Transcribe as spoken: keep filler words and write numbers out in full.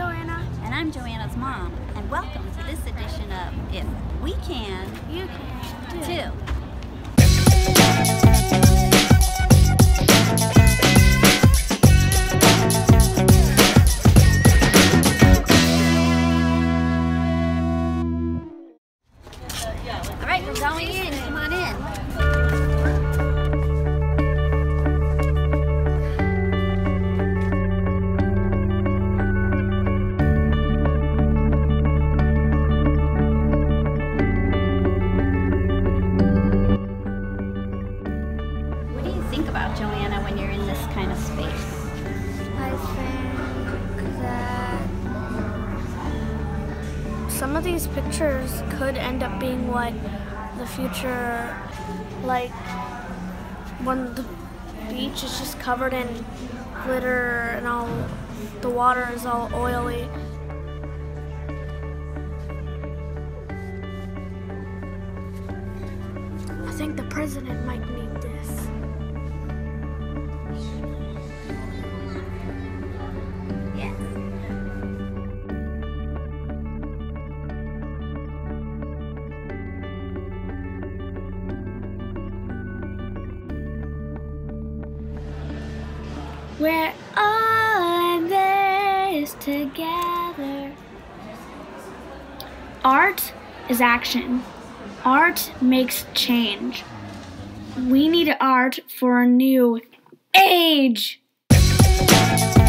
Joanna. And I'm Joanna's mom. And welcome to this edition of If We Can, You Can Too. All right, we're going in. Come on in. What do you think about, Joanna, when you're in this kind of space? I think that some of these pictures could end up being what the future, like when the beach is just covered in glitter and all the water is all oily. I think the president might need this. Yes. We're all in this together. Art is action. Art makes change. We need art for a new age.